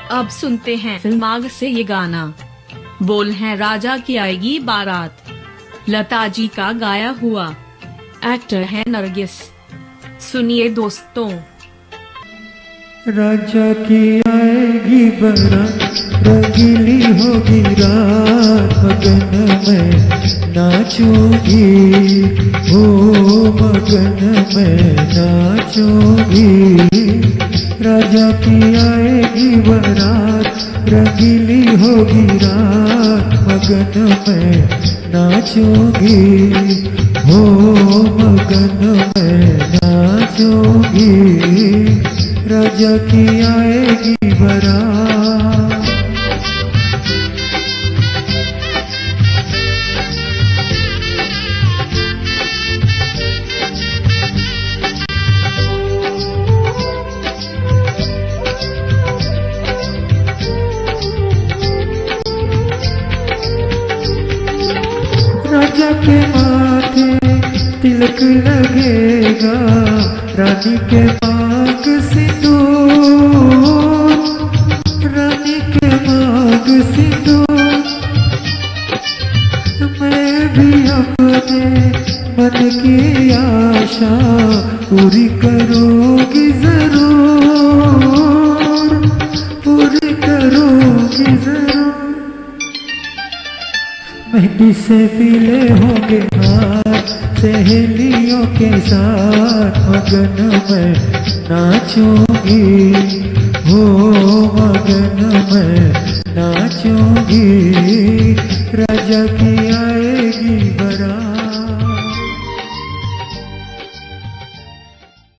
अब सुनते हैं फिल्माग से ये गाना। बोल है राजा की आएगी बारात, लता जी का गाया हुआ, एक्टर है नरगिस। सुनिए दोस्तों। राजा की आएगी बारात, रंगीली होगी रात, मगन में नाचूंगी, ओ मगन में नाचूंगी। राजा की आएगी बारात, रंगीली होगी रात, मगन में नाचूंगी, हो मगन में नाचूंगी। राजा की आएगी बारात। राजा के माथे तिलक लगेगा, रानी के मांग सिंदूर, रानी के मांग सिंदूर। मैं भी अपने मन की आशा पूरी करूंगी जरूर, पूरी करूंगी जरूर। मेहंदी से पीले होंगे हाथ, सहेलियों के साथ मगन में नाचूंगी, हो मगन में नाचूंगी। राजा की आएगी